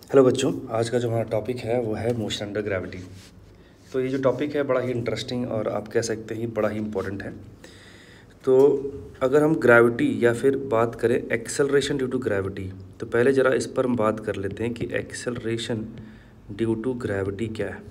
Hello बच्चों, आज का जो हमारा टॉपिक है वो है मोशन अंडर ग्रेविटी। तो ये जो टॉपिक है बड़ा ही इंटरेस्टिंग और आप कह सकते हैं बड़ा ही इम्पोर्टेंट है। तो अगर हम ग्रेविटी या फिर बात करें एक्सेलरेशन ड्यू टू ग्रेविटी, तो पहले ज़रा इस पर हम बात कर लेते हैं कि एक्सेलरेशन ड्यू टू ग्रेविटी क्या है।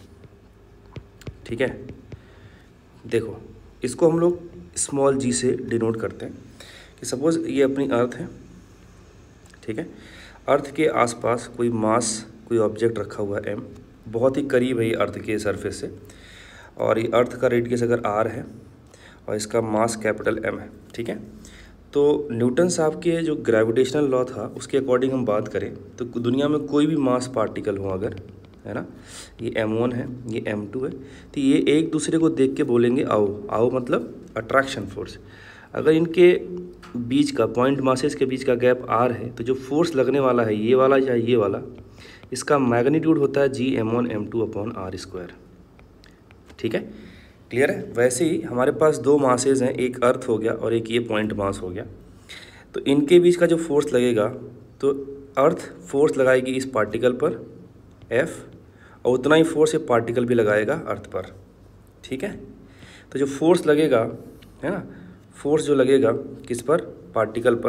ठीक है, देखो इसको हम लोग स्मॉल जी से डिनोट करते हैं कि सपोज़ ये अपनी अर्थ है। ठीक है, अर्थ के आसपास कोई मास, कोई ऑब्जेक्ट रखा हुआ है एम, बहुत ही करीब है ये अर्थ के सरफेस से, और ये अर्थ का रेडियस अगर आर है और इसका मास कैपिटल एम है। ठीक है, तो न्यूटन साहब के जो ग्रेविटेशनल लॉ था उसके अकॉर्डिंग हम बात करें तो दुनिया में कोई भी मास पार्टिकल हो अगर, है ना, ये m1 है, ये m2 है, तो ये एक दूसरे को देख के बोलेंगे आओ आओ, मतलब अट्रैक्शन फोर्स। अगर इनके बीच का पॉइंट मासेस के बीच का गैप r है तो जो फोर्स लगने वाला है ये वाला या ये वाला, इसका मैग्नीट्यूड होता है G m1 m2 upon r square. ठीक है, क्लियर है। वैसे ही हमारे पास दो मासेज हैं, एक अर्थ हो गया और एक ये पॉइंट मास हो गया। तो इनके बीच का जो फोर्स लगेगा, तो अर्थ फोर्स लगाएगी इस पार्टिकल पर F, और उतना ही फोर्स ये पार्टिकल भी लगाएगा अर्थ पर। ठीक है, तो जो फोर्स लगेगा, है ना, फोर्स जो लगेगा किस पर, पार्टिकल पर,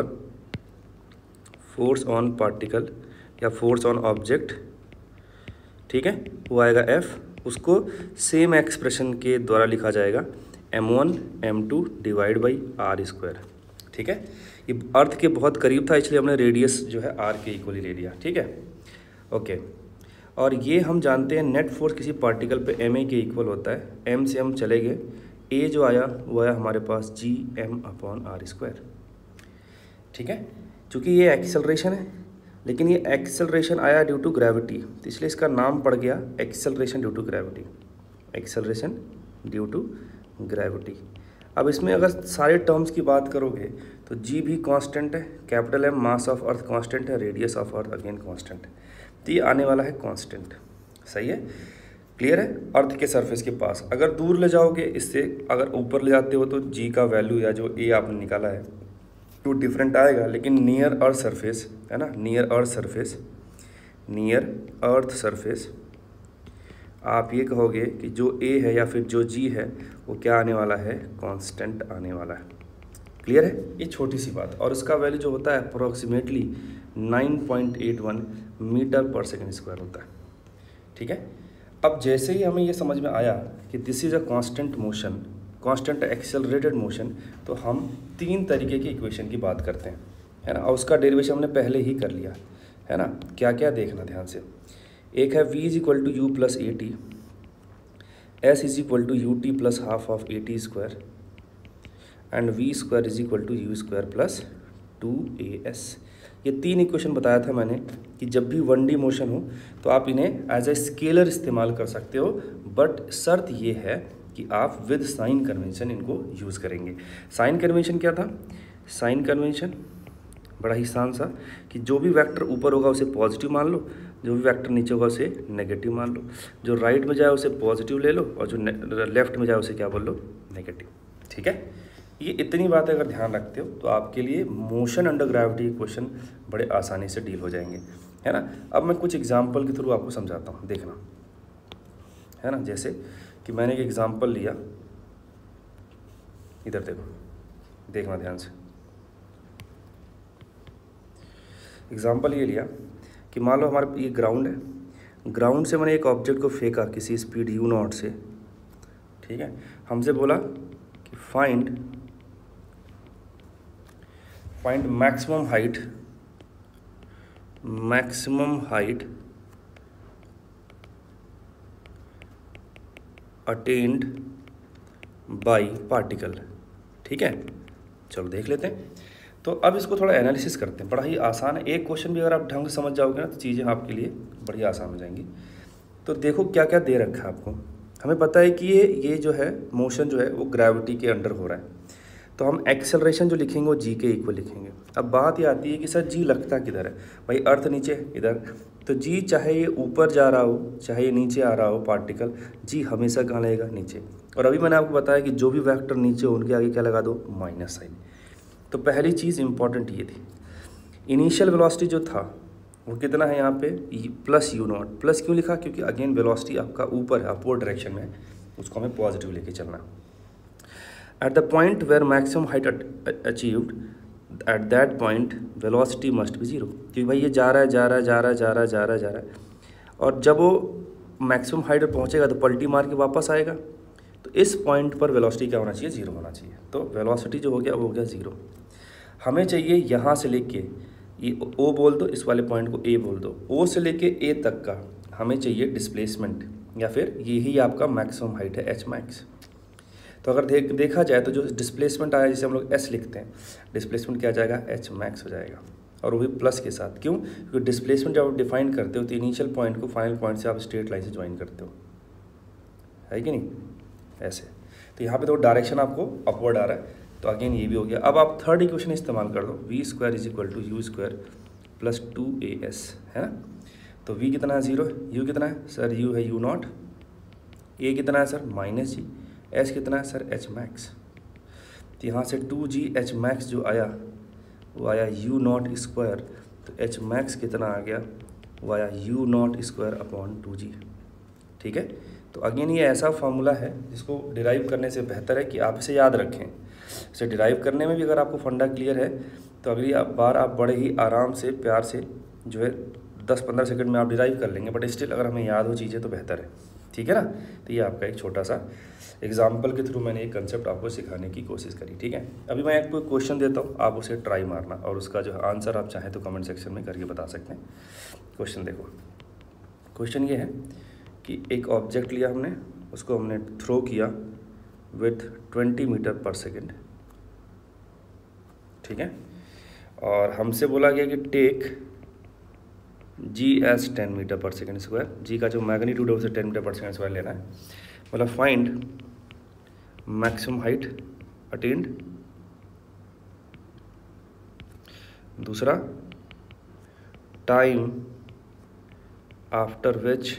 फोर्स ऑन पार्टिकल या फोर्स ऑन ऑब्जेक्ट, ठीक है, वो आएगा F। उसको सेम एक्सप्रेशन के द्वारा लिखा जाएगा m1 m2 divide by r square. ठीक है, ये अर्थ के बहुत करीब था इसलिए हमने रेडियस जो है r के इक्वली ले लिया। ठीक है, ओके। और ये हम जानते हैं नेट फोर्स किसी पार्टिकल पे ma के इक्वल होता है। m से हम चले गए, a जो आया वो आया हमारे पास Gm अपॉन r स्क्वायर। ठीक है, चूँकि ये एक्सेलरेशन है, लेकिन ये एक्सेलरेशन आया ड्यू टू ग्रेविटी, तो इसलिए इसका नाम पड़ गया acceleration due to gravity. Acceleration due to gravity. अब इसमें अगर सारे टर्म्स की बात करोगे तो जी भी कांस्टेंट है, capital M mass of earth constant है, radius of earth again constant है, तो ये आने वाला है कांस्टेंट। सही है, क्लियर है। अर्थ के सरफेस के पास अगर दूर ले जाओगे, इससे अगर ऊपर ले जाते हो तो जी का वैल्यू या जो ए आपने निकाला है तो डिफरेंट आएगा, लेकिन नियर अर्थ सरफेस, है ना, near earth surface, near earth surface आप ये कहोगे कि जो ए है या फिर जो जी है वो क्या आने वाला है, कांस्टेंट आने वाला है। क्लियर है, ये छोटी सी बात। और उसका वैल्यू जो होता है approximately 9.81 metre per second square होता है। ठीक है, अब जैसे ही हमें ये समझ में आया कि this is a constant motion, constant accelerated motion, तो हम तीन तरीके की इक्वेशन की बात करते हैं, है ना, और उसका डेरिवेशन हमने पहले ही कर लिया है ना। क्या क्या देखना ध्यान से, एक है v is equal to u plus a t, s is equal to u t plus half of a t square, and v square is equal to u square plus 2as। ये तीन इक्वेशन बताया था मैंने कि जब भी 1D motion हो तो आप इन्हें एज ए स्केलर इस्तेमाल कर सकते हो, बट शर्त ये है कि आप विद साइन कन्वेंशन इनको यूज़ करेंगे। साइन कन्वेंशन क्या था, साइन कन्वेंशन बड़ा ही आसान सा कि जो भी वेक्टर ऊपर होगा उसे पॉजिटिव मान लो, जो भी वेक्टर नीचे होगा उसे नेगेटिव मान लो, जो राइट में जाए उसे पॉजिटिव ले लो और जो लेफ्ट में जाए उसे क्या बोल लो, नेगेटिव। ठीक है, ये इतनी बातें अगर ध्यान रखते हो तो आपके लिए मोशन अंडर ग्रेविटी क्वेश्चन बड़े आसानी से डील हो जाएंगे, है ना। अब मैं कुछ एग्जांपल के थ्रू आपको समझाता हूँ, देखना, है ना। जैसे कि मैंने एक एग्जांपल लिया, इधर देखो, देखना ध्यान से। एग्जांपल ये लिया कि मान लो हमारे ये ग्राउंड है, ग्राउंड से मैंने एक ऑब्जेक्ट को फेंका किसी स्पीड u0 से। ठीक है, हमसे बोला कि find maximum height attained by particle. ठीक है, चलो देख लेते हैं। तो अब इसको थोड़ा एनालिसिस करते हैं, बड़ा ही आसान है। एक क्वेश्चन भी अगर आप ढंग से समझ जाओगे ना तो चीज़ें आपके लिए बड़ी आसान हो जाएंगी। तो देखो क्या क्या दे रखा है आपको। हमें पता है कि ये जो है मोशन जो है वो ग्रेविटी के अंडर हो रहा है, तो हम एक्सेलरेशन जो लिखेंगे वो जी के इक्वल लिखेंगे। अब बात ये आती है कि सर जी लगता किधर है, भाई अर्थ नीचे इधर, तो जी चाहे ये ऊपर जा रहा हो चाहे ये नीचे आ रहा हो पार्टिकल, जी हमेशा कहाँ लगेगा, नीचे। और अभी मैंने आपको बताया कि जो भी वेक्टर नीचे हो उनके आगे क्या लगा दो, माइनस साइन। तो पहली चीज़ इंपॉर्टेंट ये थी, इनिशियल वेलोसिटी जो था वो कितना है यहाँ पे प्लस यू नॉट। प्लस क्यों लिखा, क्योंकि अगेन वेलोसिटी आपका ऊपर है, अपवर्ड डायरेक्शन में, उसको हमें पॉजिटिव लेके चलना। At the point where maximum height achieved, at that point velocity must be zero. क्योंकि भाई ये जा रहा है जा रहा है जा रहा है जा रहा है जा रहा है जा रहा है, और जब वो मैक्सिमम हाइट पर पहुँचेगा तो पलटी मार के वापस आएगा, तो इस पॉइंट पर वेलोसिटी क्या होना चाहिए, जीरो होना चाहिए। तो वेलोसिटी जो हो गया वो हो गया जीरो। हमें चाहिए यहाँ से लेके ये ओ बोल दो, इस वाले पॉइंट को ए बोल दो, ओ से लेके ए तक का हमें चाहिए डिस्प्लेसमेंट, या फिर यही आपका मैक्सिमम हाइट है एच मैक्स। तो अगर देखा जाए तो जो डिस्प्लेसमेंट आया, जिसे हम लोग एस लिखते हैं, डिस्प्लेसमेंट क्या आ जाएगा, एच मैक्स हो जाएगा, और वो भी प्लस के साथ। क्यों, क्योंकि डिस्प्लेसमेंट जब आप डिफाइन करते हो तो इनिशियल पॉइंट को फाइनल पॉइंट से आप स्ट्रेट लाइन से ज्वाइन करते हो, है कि नहीं, ऐसे। तो यहाँ पे तो डायरेक्शन आपको अपवर्ड आ रहा है, तो अगेन ये भी हो गया। अब आप थर्ड इक्वेशन इस्तेमाल कर दो, v square is equal to u square plus 2as, है ना। तो v कितना है, जीरो। u कितना है सर, u है u नॉट। a कितना है सर, माइनस जी। s कितना है सर, h मैक्स। तो यहाँ से 2g h मैक्स जो आया वो आया u नॉट स्क्वायर, तो h मैक्स कितना आ गया, वो आया u naught square upon 2g। ठीक है। तो अगेन ये ऐसा फार्मूला है जिसको डिराइव करने से बेहतर है कि आप इसे याद रखें। इसे डिराइव करने में भी अगर आपको फंडा क्लियर है तो अगली बार आप बड़े ही आराम से प्यार से जो है 10-15 सेकंड में आप डिराइव कर लेंगे, बट स्टिल अगर हमें याद हो चीज़ें तो बेहतर है, ठीक है ना। तो ये आपका एक छोटा सा एग्जाम्पल के थ्रू मैंने एक कंसेप्ट आपको सिखाने की कोशिश करी, ठीक है। अभी मैं आपको एक क्वेश्चन देता हूँ, आप उसे ट्राई मारना, और उसका जो आंसर आप चाहें तो कमेंट सेक्शन में करके बता सकते हैं। क्वेश्चन देखो, क्वेश्चन ये है कि एक ऑब्जेक्ट लिया हमने, उसको हमने थ्रो किया विथ 20 मीटर पर सेकेंड, ठीक है, और हमसे बोला गया कि take G S 10 metre per second square. जी का जो मैग्नीट्यूड है उसे 10 मीटर पर सेकेंड स्क्वायर लेना है। मतलब फाइंड मैक्सिमम हाइट अटेन्ड, दूसरा time after which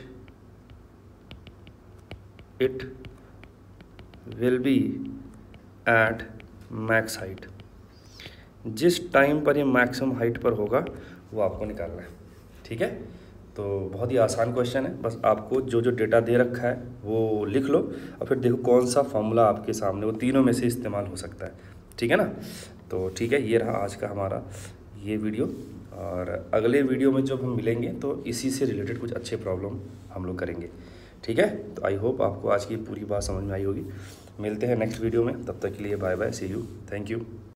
it will be at max height. जिस टाइम पर ये मैक्सिमम हाइट पर होगा वो आपको निकालना है, ठीक है। तो बहुत ही आसान क्वेश्चन है, बस आपको जो जो डेटा दे रखा है वो लिख लो, और फिर देखो कौन सा फॉर्मूला आपके सामने, वो तीनों में से इस्तेमाल हो सकता है, ठीक है ना। तो ठीक है, ये रहा आज का हमारा ये वीडियो, और अगले वीडियो में जब हम मिलेंगे तो इसी से रिलेटेड कुछ अच्छे प्रॉब्लम हम लोग करेंगे, ठीक है। तो आई होप आपको आज की पूरी बात समझ में आई होगी। मिलते हैं नेक्स्ट वीडियो में, तब तक के लिए bye bye, see you, thank you.